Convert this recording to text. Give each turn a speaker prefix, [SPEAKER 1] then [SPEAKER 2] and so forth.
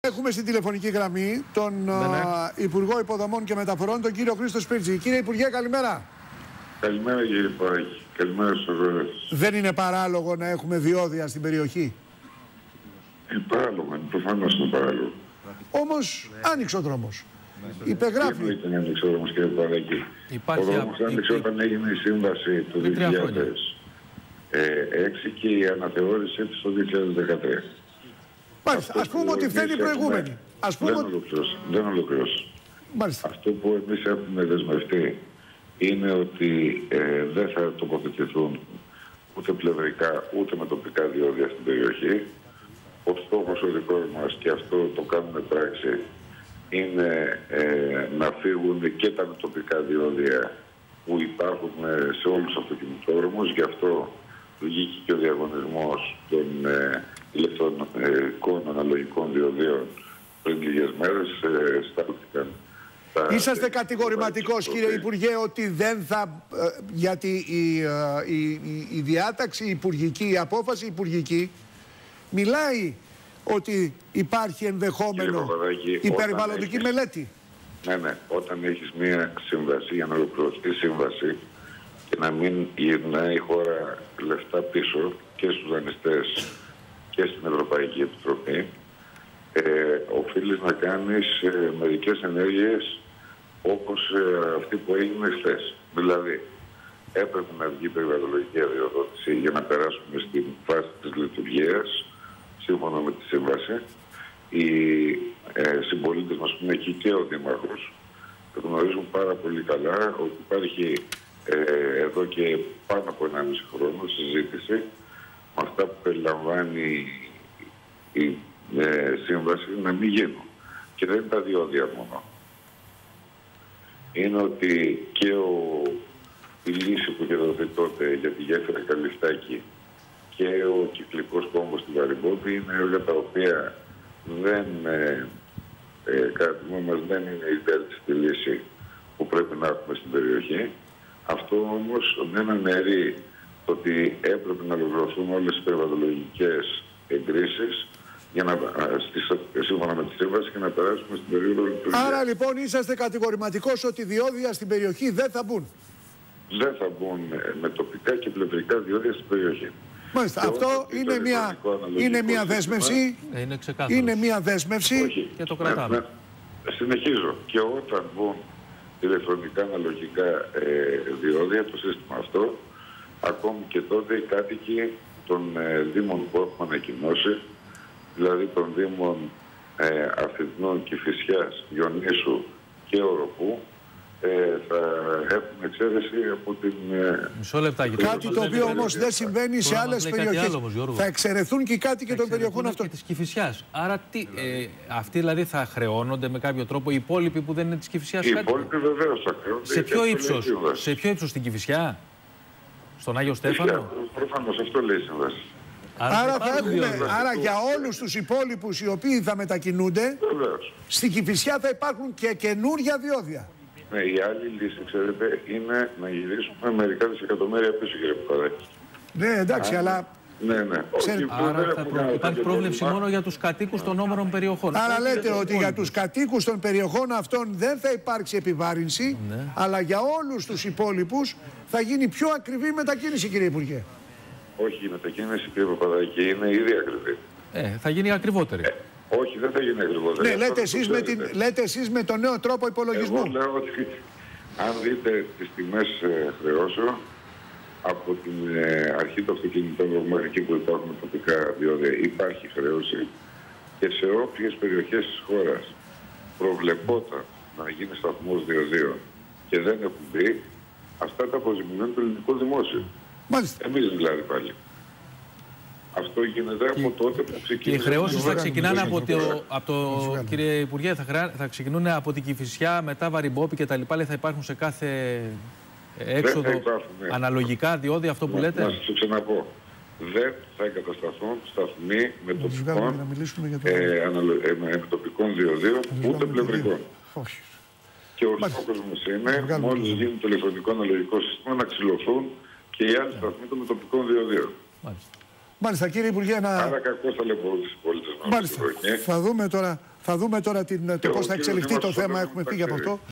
[SPEAKER 1] Έχουμε στην τηλεφωνική γραμμή τον Υπουργό Υποδομών και Μεταφορών, τον κύριο Χρήστο Σπίρτζη. Κύριε Υπουργέ, καλημέρα.
[SPEAKER 2] Καλημέρα κύριε Παράκη. Καλημέρα στους αγορές.
[SPEAKER 1] Δεν είναι παράλογο να έχουμε διόδια στην περιοχή?
[SPEAKER 2] Είναι παράλογο, προφανώς είναι παράλογο.
[SPEAKER 1] Όμως άνοιξε ο δρόμος. Υπεγράφει.
[SPEAKER 2] Δεν ήταν άνοιξε ο δρόμος κύριε Παράκη. Ο δρόμος άνοιξε όταν έγινε η σύμβαση του 2006 και η αναθεώρησή της το 2013.
[SPEAKER 1] Μάλιστα, ας πούμε ότι φαίνει προηγούμενη.
[SPEAKER 2] Δεν ολοκληρώσω. Αυτό που εμείς έχουμε δεσμευτεί είναι ότι δεν θα τοποθετηθούν ούτε πλευρικά ούτε με τοπικά διόδια στην περιοχή. Ο στόχος ο δικός μας, και αυτό το κάνουμε πράξη, είναι να φύγουν και τα τοπικά διόδια που υπάρχουν σε όλους τους αυτοκινητόδρομους. Γι' αυτό βγήκε και ο διαγωνισμός των ηλεκτρονικών αναλογικών διοδίων πριν λίγες μέρες. Στάλθηκαν.
[SPEAKER 1] Είσαστε κατηγορηματικός, κύριε Υπουργέ, ότι δεν θα... γιατί η διάταξη υπουργική, η απόφαση υπουργική μιλάει ότι υπάρχει ενδεχόμενο υπερβαλλοντική μελέτη.
[SPEAKER 2] Ναι. Όταν έχεις μία σύμβαση, για να ολοκληρωθεί η σύμβαση και να μην γυρνάει η χώρα λεφτά πίσω και στους δανειστές και στην Ευρωπαϊκή Επιτροπή, οφείλεις να κάνεις μερικές ενέργειες όπως αυτή που έγινε χθες. Δηλαδή, έπρεπε να βγει περιβαλλοντική αδειοδότηση για να περάσουμε στην φάση της λειτουργίας, σύμφωνα με τη σύμβαση. Οι συμπολίτες μας που είναι εκεί και ο Δήμαρχος γνωρίζουν πάρα πολύ καλά ότι υπάρχει εδώ και πάνω από 1,5 χρόνο συζήτηση με αυτά που περιλαμβάνει η σύμβαση να μην γίνουν. Και δεν είναι τα διόδια μόνο. Είναι ότι και η λύση που είχε δοθεί τότε για τη γέφυρα Καλυστάκη και ο κυκλικός κόμβος στη Βαρυμπόπη είναι έργα τα οποία δεν, κατά τη γνώμη μας, δεν είναι η βέλτιστη λύση που πρέπει να έχουμε στην περιοχή. Αυτό όμως δεν αναιρεί ότι έπρεπε να ολοκληρωθούν όλες οι περιβαλλοντικές εγκρίσεις για να, σύμφωνα με τη σύμβαση, και να περάσουμε στην περίοδο λειτουργίας.
[SPEAKER 1] Άρα λοιπόν είσαστε κατηγορηματικός ότι διόδια στην περιοχή δεν θα μπουν?
[SPEAKER 2] Δεν θα μπουν με τοπικά και πλευρικά διόδια στην περιοχή.
[SPEAKER 1] Μάλιστα, αυτό είναι μια δέσμευση. Είναι μια δέσμευση.
[SPEAKER 2] Όχι,
[SPEAKER 3] και το κρατάμε.
[SPEAKER 2] Συνεχίζω. Και όταν μπουν ηλεκτρονικά αναλογικά διόδια, το σύστημα αυτό, ακόμη και τότε οι κάτοικοι των Δήμων που έχουμε ανακοινώσει, δηλαδή των Δήμων Αφιτνών, Κηφισιάς, Διονύσου και Οροπού, θα έχουν εξαίρεση από την...
[SPEAKER 3] Μισό λεπτάκι.
[SPEAKER 1] Κάτι το οποίο όμως δεν συμβαίνει σε άλλες περιοχές. Θα εξαιρεθούν και οι κάτοικοι των περιοχών αυτών.
[SPEAKER 3] Και της Κηφισιάς. Άρα αυτοί δηλαδή θα χρεώνονται με κάποιο τρόπο, οι υπόλοιποι που δεν είναι της Κηφισιάς?
[SPEAKER 2] Οι υπόλοιποι βεβαίως θα χρεώνονται.
[SPEAKER 3] Σε ποιο ύψος στην Κηφισιά? Στον Άγιο Στέφανο?
[SPEAKER 2] Προφανώς αυτό λέει η σύμβαση.
[SPEAKER 1] Άρα για όλους τους υπόλοιπους οι οποίοι θα μετακινούνται, στην Κηφισιά θα υπάρχουν και καινούργια διόδια.
[SPEAKER 2] Ναι, η άλλη λύση, ξέρετε, είναι να γυρίσουμε μερικά δισεκατομμύρια πίσω, κύριε Παπαδάκη.
[SPEAKER 1] Ναι, εντάξει, αλλά...
[SPEAKER 2] Ναι.
[SPEAKER 3] Άρα υπάρχει πρόβλεψη μόνο για τους κατοίκους των όμορων περιοχών.
[SPEAKER 1] Άρα λέτε ότι για τους κατοίκους των περιοχών αυτών δεν θα υπάρξει επιβάρυνση, αλλά για όλους τους υπόλοιπους θα γίνει πιο ακριβή η μετακίνηση, κύριε Υπουργέ.
[SPEAKER 2] Όχι, η μετακίνηση, κύριε Παπαδάκη, είναι ήδη ακριβή.
[SPEAKER 3] Θα γίνει ακριβότερη.
[SPEAKER 2] Όχι, δεν θα γίνει ακριβότερη.
[SPEAKER 1] Ναι, λέτε εσείς με τον νέο τρόπο υπολογισμού.
[SPEAKER 2] Εγώ λέω ότι αν δείτε τις τιμές χρεώσεων από την αρχή του αυτοκινητόδρομου μέχρι εκεί που υπάρχουν τοπικά διόδια, υπάρχει χρέωση, και σε όποιες περιοχές της χώρας προβλεπόταν να γίνει σταθμός διοδίων και δεν έχουν μπει, αυτά τα αποζημιώνει το ελληνικό δημόσιο.
[SPEAKER 1] Μάλιστα.
[SPEAKER 2] Εμείς δηλαδή πάλι. Αυτό γίνεται από τότε που ξεκινάει.
[SPEAKER 3] Οι χρεώσεις θα ξεκινάνε από το κύριε Υπουργέ, θα ξεκινούν από την Κηφισιά, μετά Βαρυμπόπη και τα λοιπά, θα υπάρχουν σε κάθε έξοδο αναλογικά διόδια, αυτό που λέτε?
[SPEAKER 2] Να σας το ξαναπώ. Δεν θα εγκατασταθούν σταθμοί με τοπικών διοδίων, ούτε πλευρικών. Και ο στόχος μας είναι, μόλις γίνει το ηλεκτρονικό αναλογικό σύστημα, να ξυλωθούν και οι άλλοι σταθμοί των τοπικών διοδίων.
[SPEAKER 1] Μάλιστα, κύριε Υπουργέ,
[SPEAKER 2] Άρα κακώς θα λέω από όλους τους πολίτες μας.
[SPEAKER 1] Μάλιστα, θα δούμε τώρα Θα δούμε τώρα το πώς θα εξελιχθεί το θέμα. Έχουμε φύγει από αυτό.